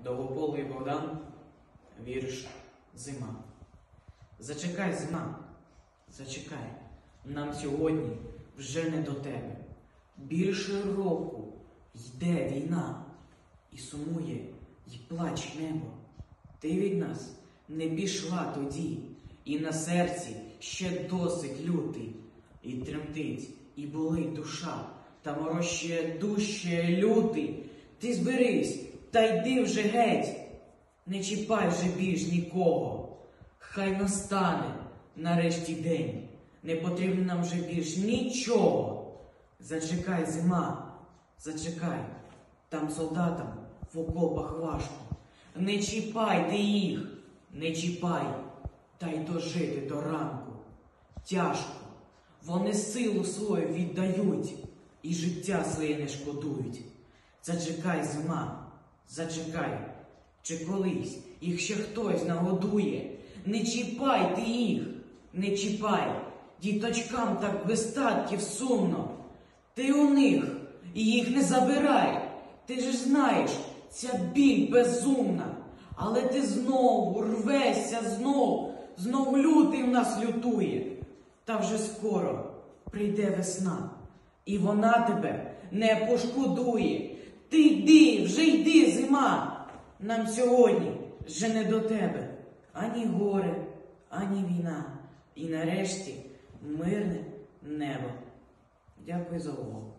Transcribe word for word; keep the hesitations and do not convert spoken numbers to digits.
Довгополий Богдан, вірш «Зима». Зачекай, зима, зачекай, нам сьогодні вже не до тебе. Більше року йде війна, і сумує, й плаче небо. Ти від нас не пішла тоді, і на серці ще досить лютий. І тремтить, і болить душа, та морощує дужче лютий. Ти зберись, та йди вже геть, не чіпай вже більш нікого. Хай настане нарешті день, не потрібно нам вже більш нічого. Зачекай, зима, зачекай, там солдатам в окопах важко. Не чіпай ти їх, не чіпай, та й дожити до ранку. Тяжко, вони силу свою віддають і життя своє не шкодують. Зачекай, зима, зачекай, чи колись їх ще хтось нагодує. Не чіпай ти їх, не чіпай, діточкам так без татків сумно. Ти у них і їх не забирай, ти ж знаєш, ця біль безумна. Але ти знову рвешся, знов, знов лютий в нас лютує. Та вже скоро прийде весна, і вона тебе не пошкодує. Ти йди, вже йди, зима, нам сьогодні вже не до тебе. Ані горе, ані війна, і нарешті мирне небо. Дякую за увагу.